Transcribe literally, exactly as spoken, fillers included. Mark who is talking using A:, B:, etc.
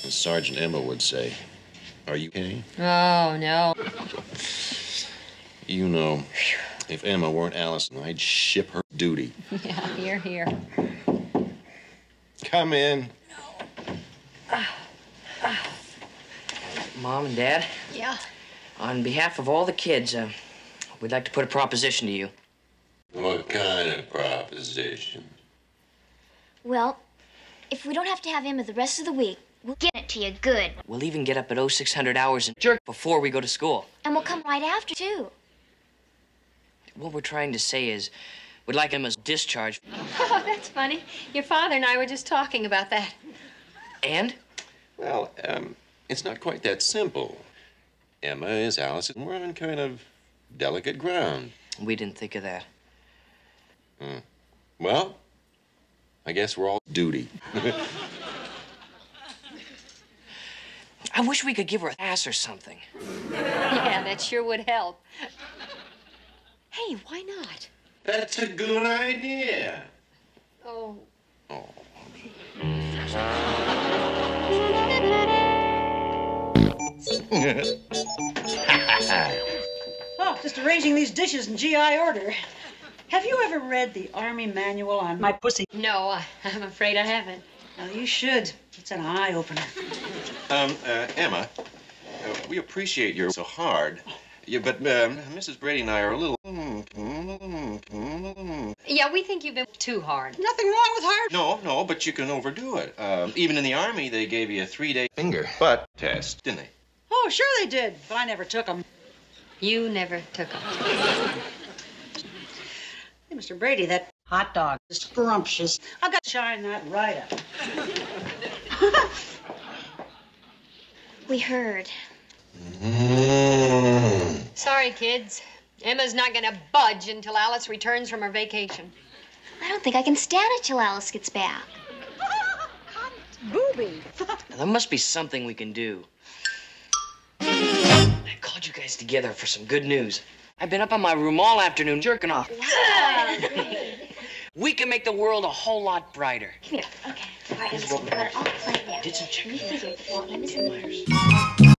A: as Sergeant Emma would say. Are you okay?
B: Oh, no.
A: You know, if Emma weren't Allison, I'd ship her duty.
B: Yeah, here, here.
A: Come in.
C: Mom and Dad?
B: Yeah?
C: On behalf of all the kids, uh, we'd like to put a proposition to you.
A: What kind of proposition?
D: Well, if we don't have to have Emma the rest of the week, we'll get it to you good.
C: We'll even get up at oh six hundred hours and jerk before we go to school.
D: And we'll come right after, too.
C: What we're trying to say is, we'd like Emma's discharge.
B: Oh, that's funny. Your father and I were just talking about that.
C: And?
A: Well, um, it's not quite that simple. Emma is Allison. We're on kind of delicate ground.
C: We didn't think of that.
A: Hmm. Well, I guess we're all duty.
C: I wish we could give her a pass or something.
B: Yeah, that sure would help. Hey, why not?
A: That's a good idea.
B: Oh.
A: Oh.
E: Oh, just arranging these dishes in G I order. Have you ever read the Army Manual on My Pussy?
B: No, I, I'm afraid I haven't.
E: No, you should. It's an eye-opener.
A: Um, uh, Emma, uh, we appreciate you're so hard. Yeah, but um, Missus Brady and I are a little...
B: Yeah, we think you've been too hard.
E: Nothing wrong with hard.
A: No, no, but you can overdo it. Um, even in the Army, they gave you a three-day finger butt test, didn't they?
E: Oh, sure they did, but I never took them.
B: You never took them.
E: Hey, Mister Brady, that hot dog is scrumptious. I've got to shine that right up.
D: We heard.
B: Sorry, kids. Emma's not gonna budge until Alice returns from her vacation.
D: I don't think I can stand it till Alice gets back.
E: Booby.
C: Now, there must be something we can do. I called you guys together for some good news. I've been up in my room all afternoon jerking off. We can make the world a whole lot brighter.
D: Come here. Okay. All right, let's put it all in play now.
C: Did some checking.
D: Let me figure it. Let me see.